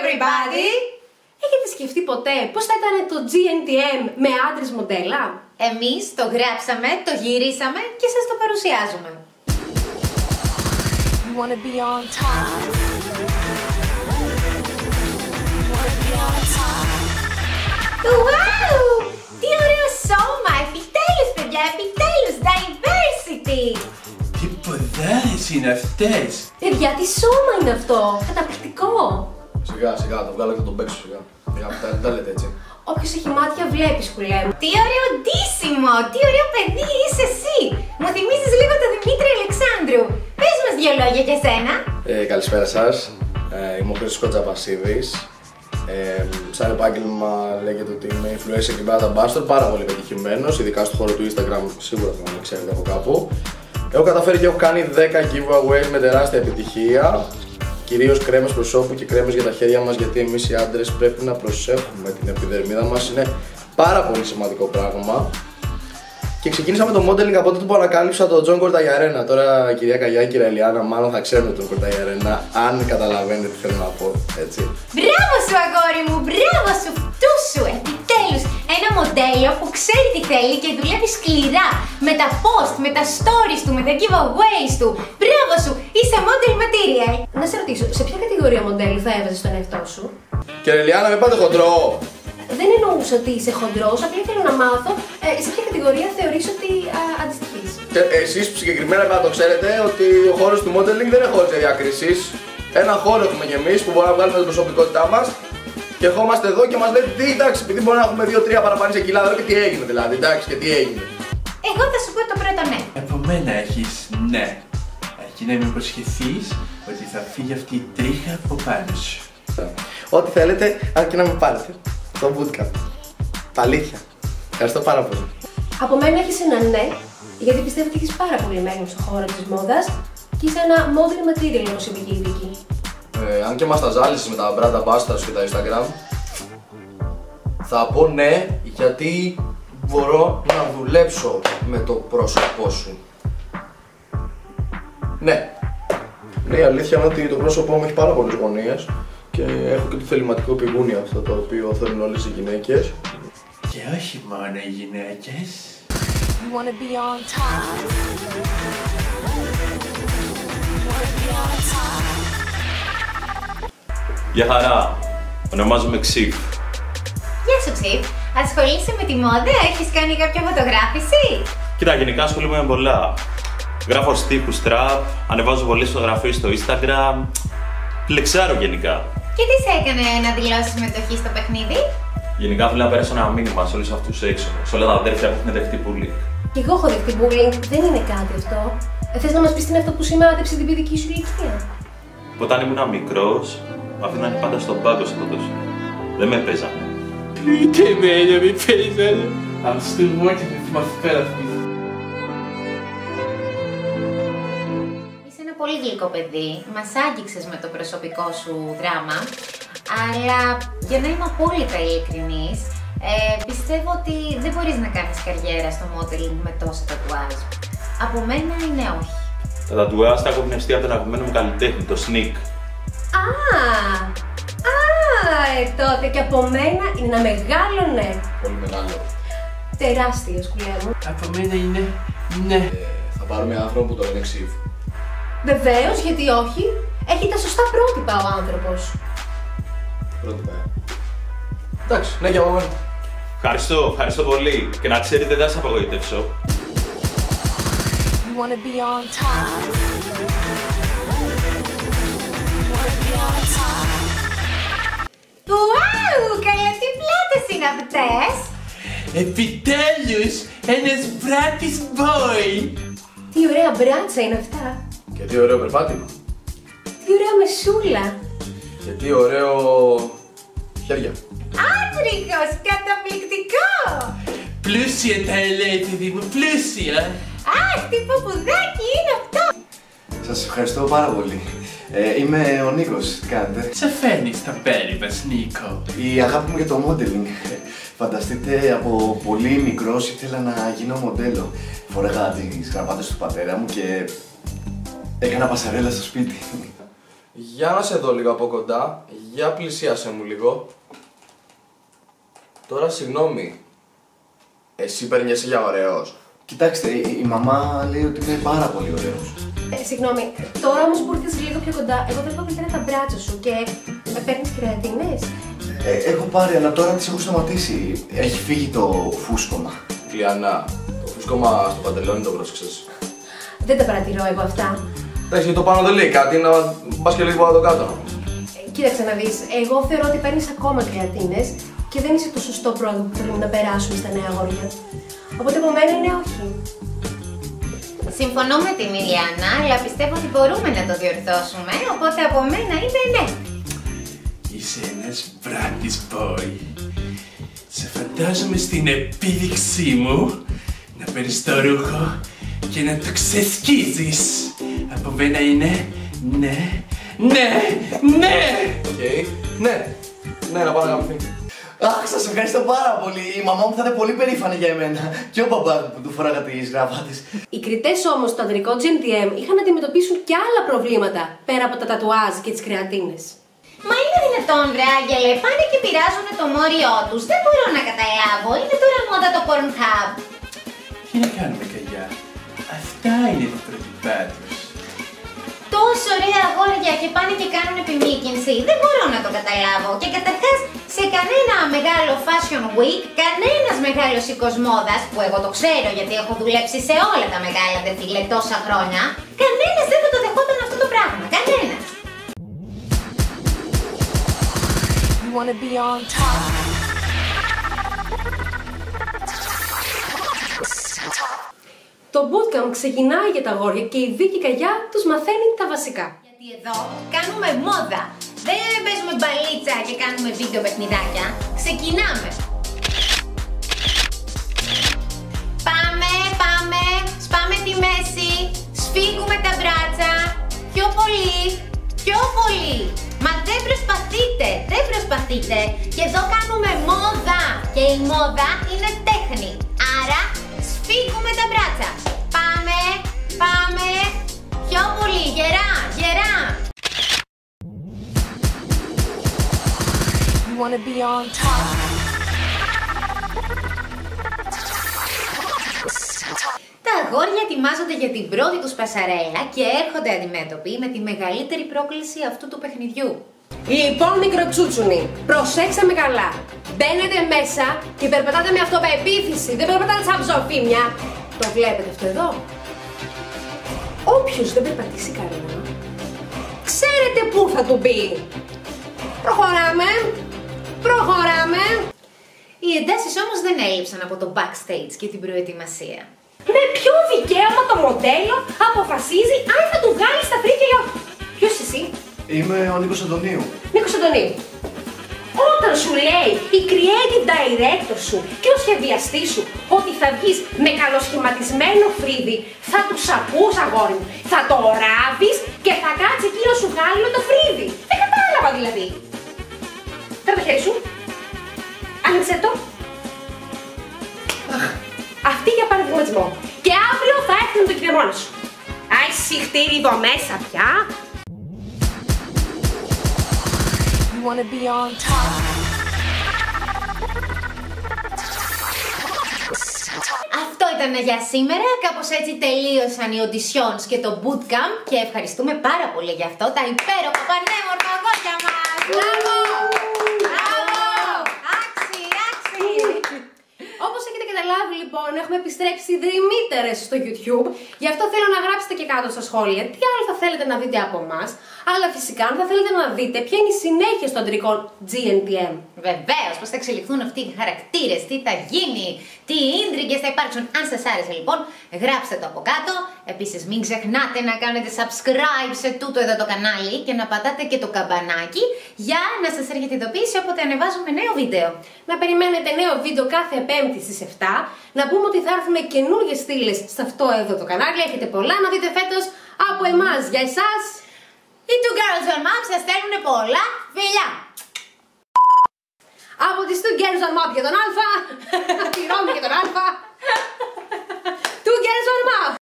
everybody! Έχετε σκεφτεί ποτέ πώς θα ήταν το GNTM με άντρες μοντέλα? Εμείς το γράψαμε, το γυρίσαμε και σας το παρουσιάζουμε. You wanna be on top. You wanna be on top. Wow! Τι ωραίο σώμα! Επιτέλους, παιδιά, επιτέλους! Diversity! Τι ποδάρες είναι αυτές! Παιδιά, τι σώμα είναι αυτό! Καταπληκτικό! Σιγά, σιγά, το βγάλω και τον παίξω σιγά. Μην τα λέτε έτσι. Όποιος έχει μάτια βλέπει, σκουλέ. Τι ωραίο ντύσιμο! Τι ωραίο παιδί είσαι εσύ! Μου θυμίζεις λίγο τον Δημήτρη Αλεξάνδρου. Πες μας δύο λόγια για σένα. Καλησπέρα σας. Είμαι ο Χρήστος Κοτζαπασίδης. Σαν επάγγελμα λέγεται ότι είμαι influencer και brand ambassador, πάρα πολύ πετυχημένος, ειδικά στον χώρο του Instagram, σίγουρα θα με ξέρετε από κάπου. Έχω καταφέρει και έχω κάνει 10 giveaways με τεράστια επιτυχία. Κυρίως κρέμες προσώπου και κρέμες για τα χέρια μας, γιατί εμείς οι άντρες πρέπει να προσέχουμε την επιδερμίδα μας, είναι πάρα πολύ σημαντικό πράγμα. Και ξεκίνησα με το modeling από τότε που ανακάλυψα τον Τζον Κορταγιαρένα. Τώρα η κυρία Καγιά και η κυρία Ελιάνα μάλλον θα ξέρουν τον Κορταγιαρένα, αν καταλαβαίνετε τι θέλω να πω, έτσι. Μπράβο σου αγόρι μου, μπράβο σου, φτού σου, επιτέλους. Ένα μοντέλο που ξέρει τι θέλει και δουλεύει σκληρά με τα post, με τα stories του, με τα giveaways του. Μπράβο σου, είσαι model material. Να σε ρωτήσω, σε ποια κατηγορία μοντέλου θα έβαζες τον εαυτό σου? Κύριε Ελιάνα, μην πάτε χοντρό! Δεν εννοούσα ότι είσαι χοντρός, απλά θέλω να μάθω σε ποια κατηγορία θεωρείς ότι αντιστοιχείς. Και εσείς συγκεκριμένα πρέπει να το ξέρετε ότι ο χώρος του modeling δεν είναι χώρος για διακρίσεις. Ένα χώρο έχουμε κι εμείς που μπορούμε να βγάλουμε την προσωπικότητά μας και ερχόμαστε εδώ και μας λέτε τι, εντάξει, επειδή μπορεί να έχουμε 2-3 παραπάνω σε κιλά, και τι έγινε δηλαδή, εντάξει, και τι έγινε. Εγώ θα σου πω το πρώτο ναι. Επομένως έχεις ναι. Αρκεί να με υποσχεθείς ότι θα φύγει αυτή η τρίχα από πάνω σου. Ό,τι θέλετε, αρκεί να με πάρετε στο bootcamp. Τα αλήθεια. Ευχαριστώ πάρα πολύ. Από μένα έχεις ένα ναι, γιατί πιστεύω ότι έχεις πάρα πολύ μέλλον στον χώρο της μόδας και είσαι ένα model material, όπως είπε και η Βίκη. Αν και μας τα ζάλισες με τα brand ambassadors και τα Instagram, θα πω ναι, γιατί μπορώ να δουλέψω με το πρόσωπό σου. Ναι. Ναι, η αλήθεια είναι ότι το πρόσωπό μου έχει πάρα πολλές γωνίες και έχω και το θεληματικό πηγούνι αυτό το οποίο θέλουν όλες οι γυναίκες. Και όχι μόνο οι γυναίκες. You wanna be on top. You wanna be on top. Γεια χαρά, ονομάζομαι Ξύφ. Γεια σου Ξύπ, ασχολείσαι με τη μόδα, έχεις κάνει κάποια φωτογράφηση? Κοίτα, γενικά ασχολούμαι με πολλά. Γράφω στίχους trap, ανεβάζω πολλές φωτογραφίες στο Instagram. Φλεξάρω γενικά. Και τι σε έκανε να δηλώσεις συμμετοχή στο παιχνίδι? Γενικά θέλω να περάσω ένα μήνυμα σε όλους αυτούς έξω, σε όλα τα αδέρφια που έχουν δεχτεί bullying. Κι εγώ έχω δεχτεί bullying, δεν είναι κάτι αυτό. Θες να μας πεις τι είναι αυτό που σημάδεψε την παιδική σου ηλικία? Όταν ήμουν μικρός, με αφήνανε πάντα στον πάγκο σε ποδόσφαιρο. Δεν με παίζανε. Ούτε εμένα με παίζανε. I'm still working with my therapy. Είσαι ένα πολύ γλυκό παιδί, μας άγγιξες με το προσωπικό σου δράμα, αλλά για να είμαι απόλυτα ειλικρινής, πιστεύω ότι δεν μπορείς να κάνεις καριέρα στο modeling με τόσα τατουάζ. Από μένα είναι όχι. Τα τατουάζ τα έχω εμπνευστεί από τον αγαπημένο μου καλλιτέχνη, το Sneak. Τότε και από μένα είναι ένα μεγάλο ναι. Πολύ μεγάλο. Τεράστιο, σκουλέ μου. Από μένα είναι ναι. Θα πάρουμε έναν άνθρωπο που το λένε Ξύφ. Βεβαίως, γιατί όχι. Έχει τα σωστά πρότυπα ο άνθρωπος. Πρότυπα. Εντάξει, ναι και από μένα. Ευχαριστώ πολύ και να ξέρετε δεν θα σας απογοητεύσω. You wanna be on top. You wanna be on top. Ουάου, καλά τι πλάτες είναι αυτές! Επιτέλους, ένας πράτης boy. Τι ωραία μπράτσα είναι αυτά. Και τι ωραίο περπάτημα. Τι ωραία μεσούλα. Και τι ωραίο χέρια. Άντρικος, καταπληκτικό! Πλούσια τα λέει, παιδί μου, πλούσια. Τι παπουδάκι είναι αυτό! Σας ευχαριστώ πάρα πολύ. Είμαι ο Νίκος, τι κάνετε? Σε φέρνει στα πέρι μας, Νίκο. Η αγάπη μου για το modeling. Φανταστείτε, από πολύ μικρός ήθελα να γίνω μοντέλο. Φοράγα τις γραβάτες του πατέρα μου και έκανα πασαρέλα στο σπίτι. Για να σε δω λίγο από κοντά. Για πλησίασε μου λίγο. Τώρα συγγνώμη. Εσύ παίρνεσαι για ωραίος? Κοιτάξτε, η μαμά λέει ότι είναι πάρα πολύ ωραίος. Συγγνώμη, τώρα όμως που ήρθες λίγο πιο κοντά, εγώ βλέπω πετάνε τα μπράτσα σου και παίρνεις κρεατίνες. Έχω πάρει, αλλά τώρα τις έχω σταματήσει. Έχει φύγει το φούσκωμα. Λιανά, το φούσκωμα στο παντελόνι το πρόσεξες? Δεν τα παρατηρώ εγώ αυτά. Εντάξει, το πάνω δεν λέει κάτι, να πας και λίγο από το κάτω. Κοίταξε να δεις, εγώ θεωρώ ότι παίρνεις ακόμα κρεατίνες και δεν είσαι το σωστό πρότυπο που θέλουμε να περάσουμε στα νέα αγόρια. Οπότε από μένα είναι όχι. Συμφωνώ με την Ιλιάνα, αλλά πιστεύω ότι μπορούμε να το διορθώσουμε, οπότε από μένα είναι ναι. Είσαι ένας βράτης boy. Σε φαντάζομαι στην επίδειξή μου να παίρνεις το ρούχο και να το ξεσκίζεις. Από μένα είναι ναι, ναι, ναι! Οκ. Ναι, να πάω να γαμηθεί. Αχ, σας ευχαριστώ πάρα πολύ. Η μαμά μου θα είναι πολύ περήφανη για εμένα. Και ο μπαμπάς μου που του φοράγα τις γραβάτες. Οι κριτές όμως στο ανδρικό GNTM είχαν να αντιμετωπίσουν και άλλα προβλήματα πέρα από τα τατουάζ και τις κρεατίνες. Μα είναι δυνατόν, βρε Άγγελε, πάνε και πειράζουν το μόριό τους. Δεν μπορώ να καταλάβω, είναι τώρα μόδα το Pornhub. Τι να κάνουμε, καγιά. Αυτά είναι τα πρότυπά τους. Τόσο ωραία αγόρια και πάνε και κάνουν επιμήκυνση. Δεν μπορώ να το καταλάβω. Και καταρχάς, σε κανένα μεγάλο fashion week, κανένας μεγάλος οίκος μόδας, που εγώ το ξέρω γιατί έχω δουλέψει σε όλα τα μεγάλα δεφίλε τόσα χρόνια, κανένας δεν θα το δεχόταν αυτό το πράγμα. Κανένας. You wanna be on top. Το bootcamp ξεκινάει για τα αγόρια και η Βίκη Καγιά τους μαθαίνει τα βασικά. Γιατί εδώ κάνουμε μόδα. Δεν παίζουμε μπαλίτσα και κάνουμε βίντεο παιχνιδάκια. Ξεκινάμε. Πάμε. Σπάμε τη μέση. Σφίγγουμε τα μπράτσα. Πιο πολύ. Μα δεν προσπαθείτε. Και εδώ κάνουμε μόδα. Και η μόδα είναι τέχνη. Άρα σφίγγουμε τα μπράτσα. Πάμε. Πιο πολύ. Γερά. You wanna be on top. Τα αγόρια ετοιμάζονται για την πρώτη τους πασαρέλα και έρχονται αντιμέτωποι με τη μεγαλύτερη πρόκληση αυτού του παιχνιδιού. Λοιπόν, μικροτσούτσουνοι, προσέξτε με καλά. Μπαίνετε μέσα και περπατάτε με αυτοπεποίθηση. Δεν περπατάτε σαν ψοφίμια. Το βλέπετε αυτό εδώ? Όποιος δεν περπατήσει καλά, ξέρετε πού θα του μπει. Προχωράμε. Οι εντάσεις όμως δεν έλειψαν από το backstage και την προετοιμασία. Με ποιο δικαίωμα το μοντέλο αποφασίζει αν θα του βγάλει στα φρύδια ή όχι? Ποιος εσύ? Είμαι ο Νίκος Αντωνίου. Νίκος Αντωνίου. Όταν σου λέει η creative director σου και ο σχεδιαστής σου ότι θα βγεις με καλοσχηματισμένο φρύδι, θα τους ακούς, αγόρι μου. Θα το ράβεις και θα κάτσει εκεί να σου βγάλει το φρύδι. Δεν κατάλαβα δηλαδή. Φέρε το χέρι σου. Άνοιξε το. Αυτή για παραδειγματισμό. Και αύριο θα έρθει με το κινεμόνα σου. Άι, συχτήρι εδώ μέσα πια. You wanna be on top. Αυτό ήταν για σήμερα. Κάπως έτσι τελείωσαν οι auditions και το bootcamp και ευχαριστούμε πάρα πολύ για αυτό τα υπέροχα πανέμορφα αγόρια μας. Μπράβο! Άξι! Όπως έχετε καταλάβει λοιπόν, έχουμε επιστρέψει δρυμύτερες στο YouTube. Γι' αυτό θέλω να γράψετε και κάτω στα σχόλια τι άλλο θα θέλετε να δείτε από εμάς. Αλλά φυσικά αν θα θέλετε να δείτε ποια είναι η συνέχεια στο αντρικό GNTM. Βεβαίως, πώς θα εξελιχθούν αυτοί οι χαρακτήρες, τι θα γίνει, τι ίντριγκες θα υπάρξουν. Αν σας άρεσε λοιπόν, γράψτε το από κάτω. Επίσης μην ξεχνάτε να κάνετε subscribe σε τούτο εδώ το κανάλι και να πατάτε και το καμπανάκι για να σας έρχεται ειδοποίηση όποτε ανεβάζουμε νέο βίντεο. Να περιμένετε νέο βίντεο κάθε Πέμπτη στις 7. Να πούμε ότι θα έρθουμε καινούργιες στήλες σε αυτό εδώ το κανάλι. Έχετε πολλά να δείτε φέτος από εμάς. Για εσάς, Οι Two Girls One Mom σας στέλνουν πολλά φιλιά. από τις Two Girls One Mom για τον Α, τη Ρώμη για τον Α. Two Girls One Mom.